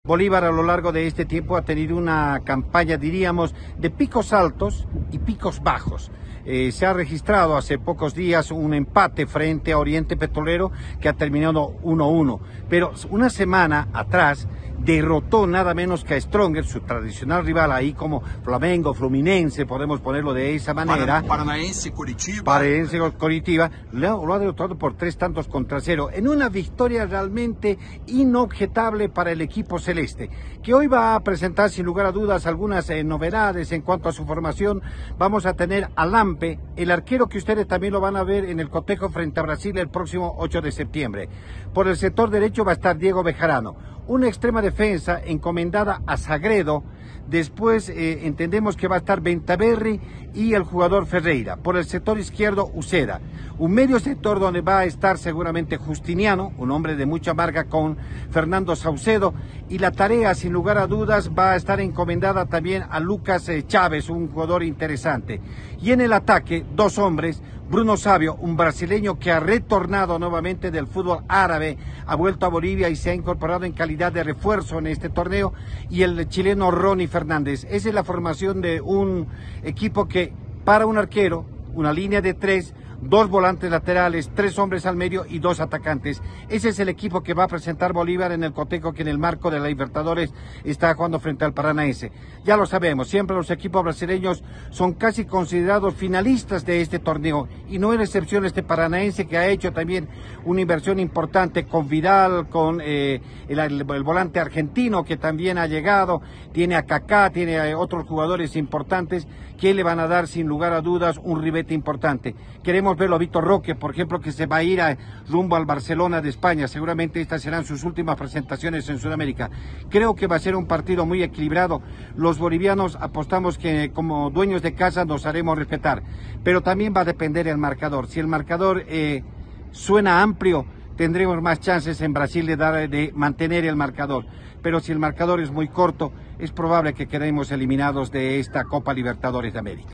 Bolívar a lo largo de este tiempo ha tenido una campaña, diríamos, de picos altos y picos bajos. Se ha registrado hace pocos días un empate frente a Oriente Petrolero que ha terminado 1-1, pero una semana atrás derrotó nada menos que a Stronger, su tradicional rival, ahí como Flamengo, Fluminense, podemos ponerlo de esa manera. Paranaense, Curitiba. Paranaense, Curitiba, lo ha derrotado por 3-0 en una victoria realmente inobjetable para el equipo celeste, que hoy va a presentar sin lugar a dudas algunas novedades en cuanto a su formación. Vamos a tener a Lampe, el arquero que ustedes también lo van a ver en el cotejo frente a Brasil el próximo 8 de septiembre. Por el sector derecho va a estar Diego Bejarano, una extrema defensa encomendada a Sagredo. Después entendemos que va a estar Bentaberri y el jugador Ferreira. Por el sector izquierdo, Uceda. Un medio sector donde va a estar seguramente Justiniano, un hombre de mucha marca, con Fernando Saucedo. Y la tarea, sin lugar a dudas, va a estar encomendada también a Lucas Chávez, un jugador interesante. Y en el ataque, dos hombres. Bruno Savio, un brasileño que ha retornado nuevamente del fútbol árabe, ha vuelto a Bolivia y se ha incorporado en calidad de refuerzo en este torneo, y el chileno Ronnie Fernández. Esa es la formación de un equipo que, para un arquero, una línea de tres, dos volantes laterales, tres hombres al medio y dos atacantes. Ese es el equipo que va a presentar Bolívar en el cotejo que en el marco de la Libertadores está jugando frente al Paranaense. Ya lo sabemos, siempre los equipos brasileños son casi considerados finalistas de este torneo, y no es la excepción este Paranaense, que ha hecho también una inversión importante con Vidal, con el volante argentino que también ha llegado, tiene a Kaká, tiene a otros jugadores importantes que le van a dar sin lugar a dudas un ribete importante. Queremos verlo a Vitor Roque, por ejemplo, que se va a ir rumbo al Barcelona de España. Seguramente estas serán sus últimas presentaciones en Sudamérica. Creo que va a ser un partido muy equilibrado. Los bolivianos apostamos que como dueños de casa nos haremos respetar, pero también va a depender el marcador. Si el marcador suena amplio, tendremos más chances en Brasil de mantener el marcador. Pero si el marcador es muy corto, es probable que quedemos eliminados de esta Copa Libertadores de América.